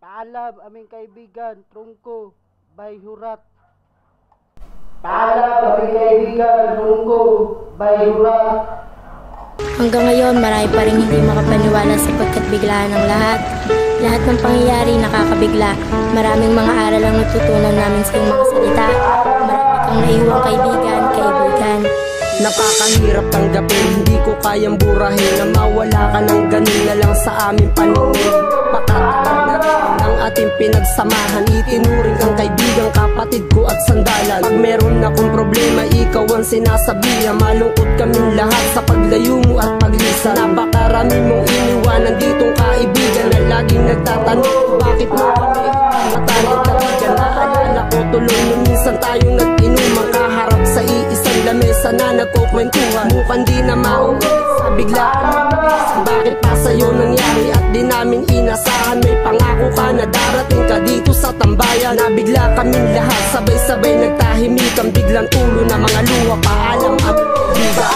Paalam aming kaibigan, Trungko, by Hurat. Paalam aming kaibigan, Trungko, by Hurat. Hanggang ngayon, marami pa rin hindi makapaniwala sapagkat biglaan ang lahat. Lahat ng pangyayari nakakabigla. Maraming mga aral ang natutunan namin sa iyong mga salita. Marami kang naiwang kaibigan. Nakakahirap tanggapin, hindi ko kayang burahin na mawala ka ng ganun na lang sa aming paningin. Pakatagal na rin ng ating pinagsamahan, itinuring kang kaibigan, kapatid ko at sandalan. Pag meron akong problema, ikaw ang sinasabihan. Malungkot kaming lahat sa paglayo mo at paglisa. Napakarami mong iniwanan ditong kaibigan na laging nagtatanong bakit mo kami matalik na bigan. Naalala ko tuloy nung minsan tayong nag-inuman, kaharap sa iisang lamesa na nagkukwentuhan. Mukhang di na mauulit sa biglaan. Bakit pa sa'yo nangyari at di namin inasahan? May pangako ka na darating ka dito sa tambayan. Nabigla kaming lahat, sabay-sabay nagtahimikan. Biglang ulo na mga luha, paalam at biga.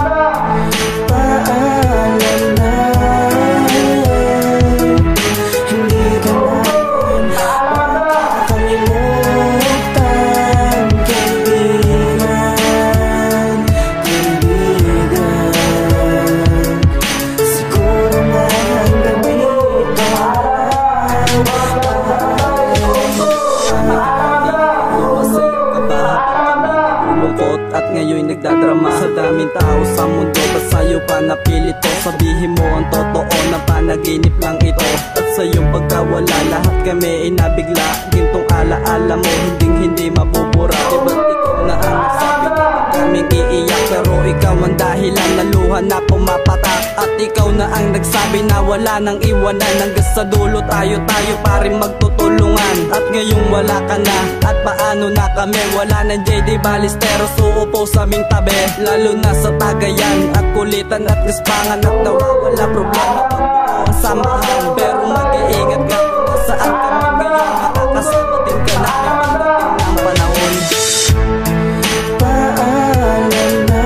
Paalam na hindi ka namin makakalimutan. Siguro na hanggang dito at ngayon nagdadrama sa daming tao sa mundo. Ba't sa'yo pa napilit to? Sabihin mo ang totoo na panaginip lang ito. At sa iyong pagkawala lahat kami ay nabigla. Gintong alaala mo hindi mabubura. Diba't ikaw na ang nagsabi na kaming iiyak, pero ikaw ang dahilan na luha na pumapatak. At ikaw na ang nagsabi na wala nang iwanan. Hanggang sa dulo tayo pa rin magtutulungan. At ngayong wala ka na, at paano na kami? Wala ng JD Ballesteros uupo sa aming tabi. Lalo na sa tagayan at kulitan at gaspangan. At nawawala problema pag buo ang samahan. Pero mag-iingat ka kung saan ka magayon. Makakasama din ka namin pagdating ng panahon. Paalam na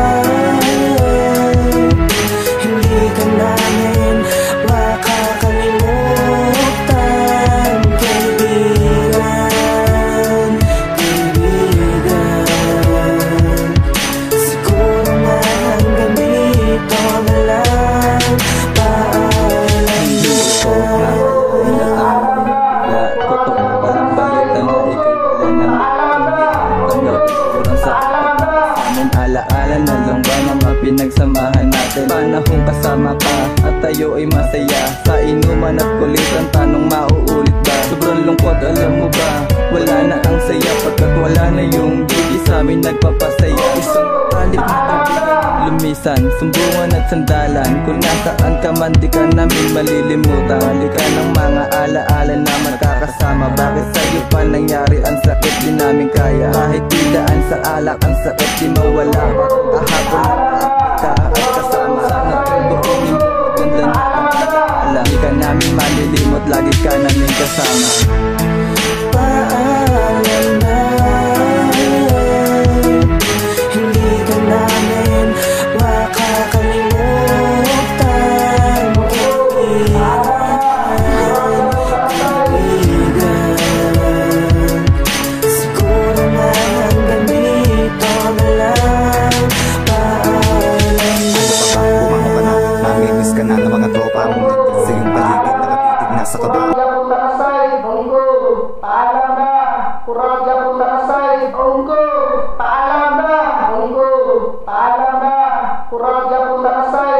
hindi ka namin makakalimutan. Kaibigan, siguro na hanggang dito na lang. Paalam na totoo parang balita na ikay wala na kurang sa amin. Alaala na lang ba mga pinagsamahan natin? Panahong kasama ka at tayo ay masaya. Sa inuman at kulitan, tanong mauulit ba? Sobrang lungkot, alam mo ba? Wala na ang saya pagkat wala na yung gigi sa amin nagpapasaya. Isang matalik na kaibigan lumisan, sumbungan at sandalan. Kung nasaan ka man di ka namin malilimutan. Halika ng mga alaala na magkakasama. Bakit sa'yo pa nangyari ang sakit di namin kaya? Kahit tidaan sa alak ang sakit di mawala. Kahapon ka at kasama. Sana tutunin mo maganda na ang alaala. Di ka namin malilimot, lagi ka namin kasama. Paalam na hindi ka namin makakalimutan. Kaibigan, siguro na hanggang dito na lang. Paalam na. Bumanga pa na, namimiss ka na ng mga tropa mo. Sa iyong paligid nakatitig na sa kaba. Paalam na, Kuradya Puntarasay, Onggo. Paalam na, Onggo. Paalam na, Kuradya Puntarasay.